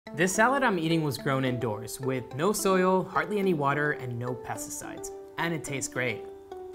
This salad I'm eating was grown indoors with no soil, hardly any water, and no pesticides. And it tastes great.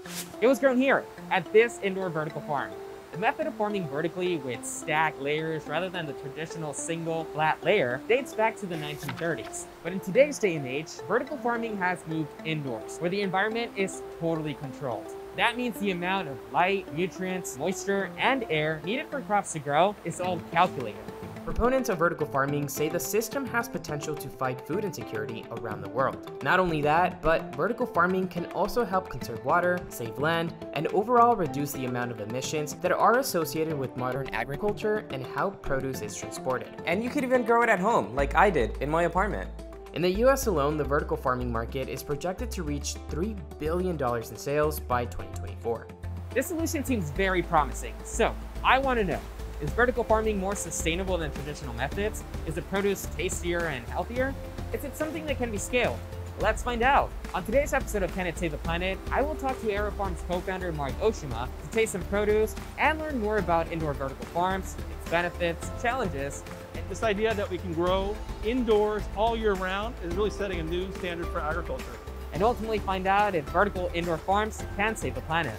It was grown here at this indoor vertical farm. The method of farming vertically with stacked layers rather than the traditional single flat layer dates back to the 1930s. But in today's day and age, vertical farming has moved indoors, where the environment is totally controlled. That means the amount of light, nutrients, moisture, and air needed for crops to grow is all calculated. Proponents of vertical farming say the system has potential to fight food insecurity around the world. Not only that, but vertical farming can also help conserve water, save land, and overall reduce the amount of emissions that are associated with modern agriculture and how produce is transported. And you could even grow it at home, like I did in my apartment. In the US alone, the vertical farming market is projected to reach $3 billion in sales by 2024. This solution seems very promising, so I want to know, is vertical farming more sustainable than traditional methods? Is the produce tastier and healthier? Is it something that can be scaled? Let's find out. On today's episode of Can It Save the Planet, I will talk to AeroFarm's co-founder Mark Oshima to taste some produce and learn more about indoor vertical farms, its benefits, challenges. This idea that we can grow indoors all year round is really setting a new standard for agriculture. And ultimately find out if vertical indoor farms can save the planet.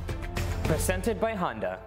Presented by Honda.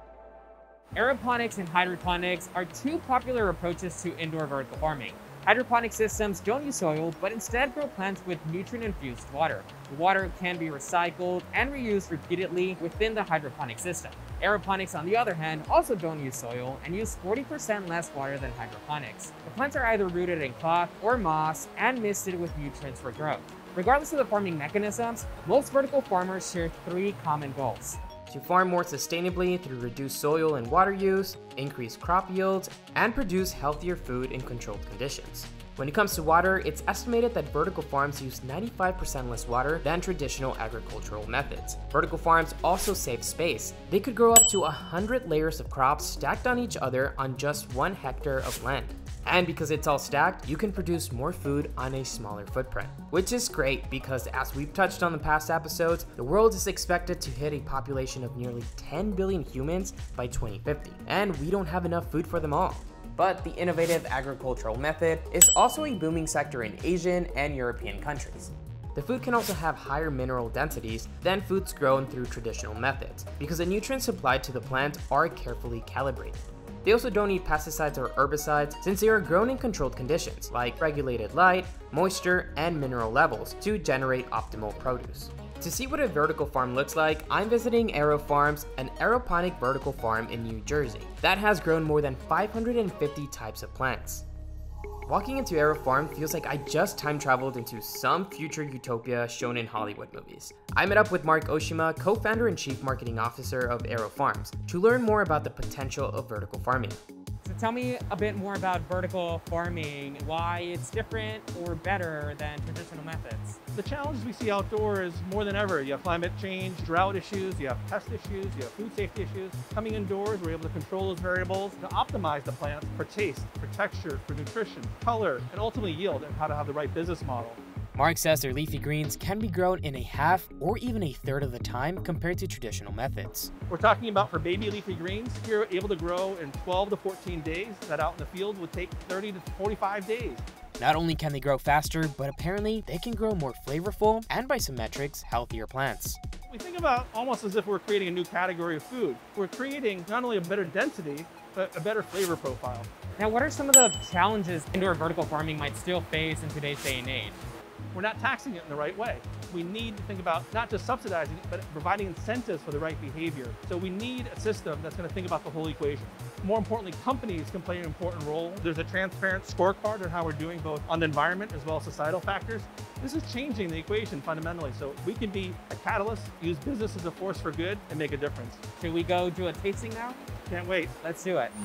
Aeroponics and hydroponics are two popular approaches to indoor vertical farming. Hydroponic systems don't use soil, but instead grow plants with nutrient-infused water. The water can be recycled and reused repeatedly within the hydroponic system. Aeroponics, on the other hand, also don't use soil and use 40% less water than hydroponics. The plants are either rooted in cloth or moss and misted with nutrients for growth. Regardless of the farming mechanisms, most vertical farmers share three common goals: to farm more sustainably through reduced soil and water use, increase crop yields, and produce healthier food in controlled conditions. When it comes to water, it's estimated that vertical farms use 95% less water than traditional agricultural methods. Vertical farms also save space. They could grow up to 100 layers of crops stacked on each other on just 1 hectare of land. And because it's all stacked, you can produce more food on a smaller footprint. Which is great because, as we've touched on in past episodes, the world is expected to hit a population of nearly 10 billion humans by 2050. And we don't have enough food for them all. But the innovative agricultural method is also a booming sector in Asian and European countries. The food can also have higher mineral densities than foods grown through traditional methods because the nutrients supplied to the plant are carefully calibrated. They also don't need pesticides or herbicides since they are grown in controlled conditions like regulated light, moisture, and mineral levels to generate optimal produce. To see what a vertical farm looks like, I'm visiting AeroFarms, an aeroponic vertical farm in New Jersey that has grown more than 550 types of plants. Walking into AeroFarm feels like I just time traveled into some future utopia shown in Hollywood movies. I met up with Mark Oshima, co-founder and chief marketing officer of AeroFarms, to learn more about the potential of vertical farming. So tell me a bit more about vertical farming, why it's different or better than traditional methods. The challenges we see outdoors more than ever. You have climate change, drought issues, you have pest issues, you have food safety issues. Coming indoors, we're able to control those variables to optimize the plants for taste, for texture, for nutrition, color, and ultimately yield, and how to have the right business model. Mark says their leafy greens can be grown in a half or even a third of the time compared to traditional methods. We're talking about for baby leafy greens, you're able to grow in 12 to 14 days. That out in the field would take 30 to 45 days. Not only can they grow faster, but apparently they can grow more flavorful and, by some metrics, healthier plants. We think about almost as if we're creating a new category of food. We're creating not only a better density, but a better flavor profile. Now, what are some of the challenges indoor vertical farming might still face in today's day and age? We're not taxing it in the right way. We need to think about not just subsidizing it, but providing incentives for the right behavior. So we need a system that's going to think about the whole equation. More importantly, companies can play an important role. There's a transparent scorecard on how we're doing both on the environment as well as societal factors. This is changing the equation fundamentally. So we can be a catalyst, use business as a force for good, and make a difference. Should we go do a tasting now? Can't wait. Let's do it.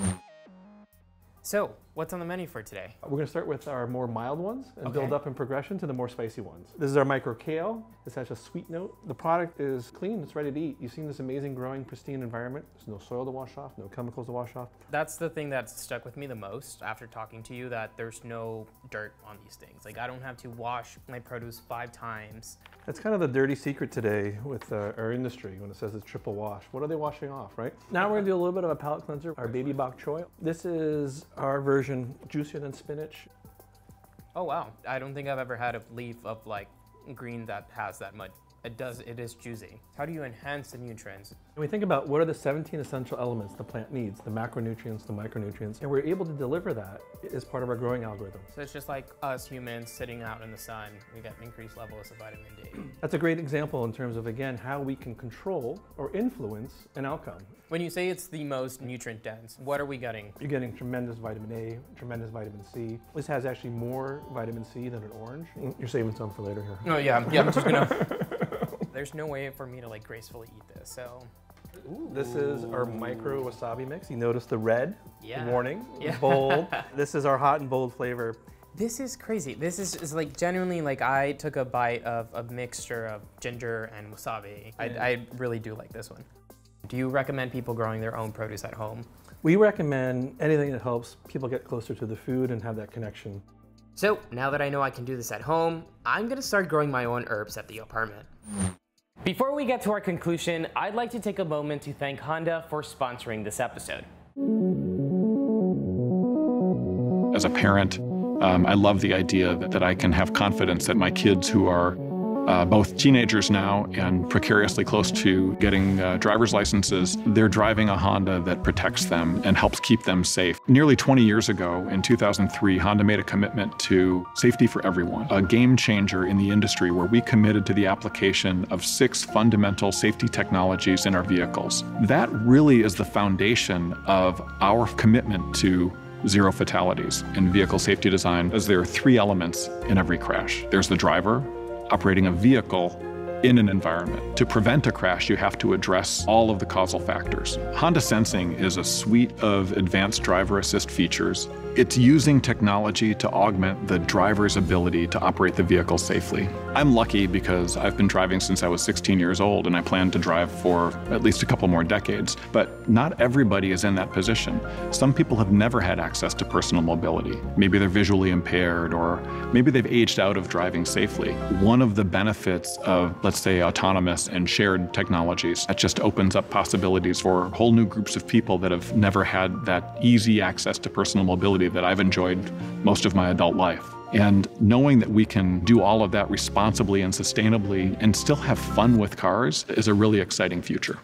So, what's on the menu for today? We're going to start with our more mild ones and Okay. build up in progression to the more spicy ones. This is our micro kale. This has a sweet note. The product is clean, it's ready to eat. You've seen this amazing growing, pristine environment. There's no soil to wash off, no chemicals to wash off. That's the thing that stuck with me the most after talking to you, that there's no dirt on these things. Like, I don't have to wash my produce 5 times. That's kind of the dirty secret today with our industry when it says it's triple wash. What are they washing off, right? Now we're gonna do a little bit of a palate cleanser, our baby bok choy. This is our version version juicier than spinach. Oh wow, I don't think I've ever had a leaf of like green that has that much. It is juicy. How do you enhance the nutrients? When we think about what are the 17 essential elements the plant needs, the macronutrients, the micronutrients, and we're able to deliver that as part of our growing algorithm. So it's just like us humans sitting out in the sun, we get increased levels of vitamin D. That's a great example in terms of, again, how we can control or influence an outcome. When you say it's the most nutrient dense, what are we getting? You're getting tremendous vitamin A, tremendous vitamin C. This has actually more vitamin C than an orange. You're saving some for later here. Oh yeah, I'm just gonna... There's no way for me to like gracefully eat this, so. Ooh. This is our micro wasabi mix. You notice the red, yeah. The warning, yeah. bold. This is our hot and bold flavor. This is crazy. This is like genuinely like I took a bite of a mixture of ginger and wasabi. Yeah. I really do like this one. Do you recommend people growing their own produce at home? We recommend anything that helps people get closer to the food and have that connection. So now that I know I can do this at home, I'm gonna start growing my own herbs at the apartment. Before we get to our conclusion, I'd like to take a moment to thank Honda for sponsoring this episode. As a parent, I love the idea that I can have confidence that my kids, who are both teenagers now and precariously close to getting driver's licenses, they're driving a Honda that protects them and helps keep them safe. Nearly 20 years ago, in 2003, Honda made a commitment to safety for everyone, a game changer in the industry where we committed to the application of 6 fundamental safety technologies in our vehicles. That really is the foundation of our commitment to zero fatalities in vehicle safety design, as there are 3 elements in every crash. There's the driver, operating a vehicle in an environment. To prevent a crash, you have to address all of the causal factors. Honda Sensing is a suite of advanced driver assist features. It's using technology to augment the driver's ability to operate the vehicle safely. I'm lucky because I've been driving since I was 16 years old, and I plan to drive for at least a couple more decades. But not everybody is in that position. Some people have never had access to personal mobility. Maybe they're visually impaired, or maybe they've aged out of driving safely. One of the benefits of, let's say, autonomous and shared technologies, that just opens up possibilities for whole new groups of people that have never had that easy access to personal mobility that I've enjoyed most of my adult life. And knowing that we can do all of that responsibly and sustainably and still have fun with cars is a really exciting future.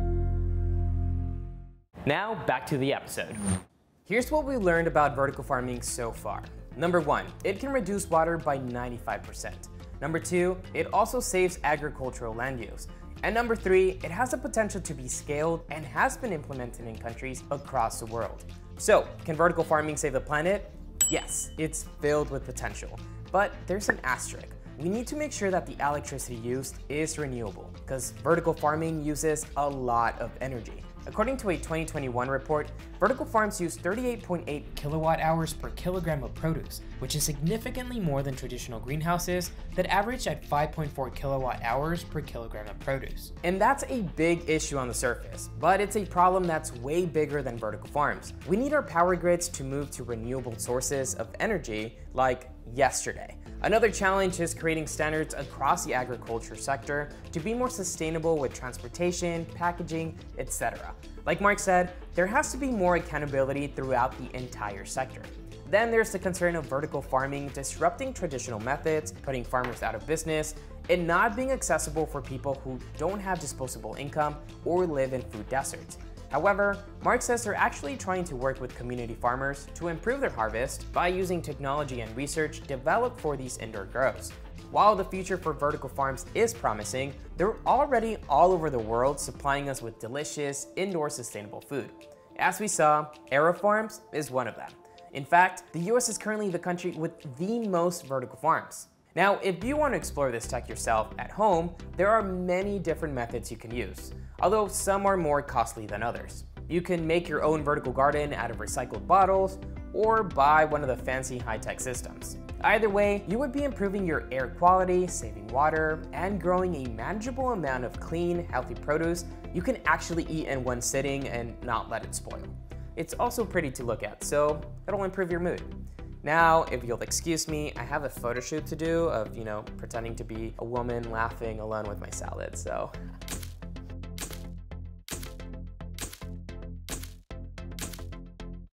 Now back to the episode. Here's what we learned about vertical farming so far. Number 1, it can reduce water by 95%. Number 2, it also saves agricultural land use. And number 3, it has the potential to be scaled and has been implemented in countries across the world. So, can vertical farming save the planet? Yes, it's filled with potential. But there's an asterisk. We need to make sure that the electricity used is renewable, because vertical farming uses a lot of energy. According to a 2021 report, vertical farms use 38.8 kilowatt hours per kilogram of produce, which is significantly more than traditional greenhouses that average at 5.4 kilowatt hours per kilogram of produce. And that's a big issue on the surface, but it's a problem that's way bigger than vertical farms. We need our power grids to move to renewable sources of energy like yesterday. Another challenge is creating standards across the agriculture sector to be more sustainable with transportation, packaging, etc. Like Mark said, there has to be more accountability throughout the entire sector. Then there's the concern of vertical farming disrupting traditional methods, putting farmers out of business, and not being accessible for people who don't have disposable income or live in food deserts. However, Mark says they're actually trying to work with community farmers to improve their harvest by using technology and research developed for these indoor grows. While the future for vertical farms is promising, they're already all over the world supplying us with delicious, indoor sustainable food. As we saw, AeroFarms is one of them. In fact, the US is currently the country with the most vertical farms. Now, if you want to explore this tech yourself at home, there are many different methods you can use, although some are more costly than others. You can make your own vertical garden out of recycled bottles, or buy one of the fancy high-tech systems. Either way, you would be improving your air quality, saving water, and growing a manageable amount of clean, healthy produce you can actually eat in one sitting and not let it spoil. It's also pretty to look at, so it'll improve your mood. Now, if you'll excuse me, I have a photo shoot to do of, pretending to be a woman laughing alone with my salad, so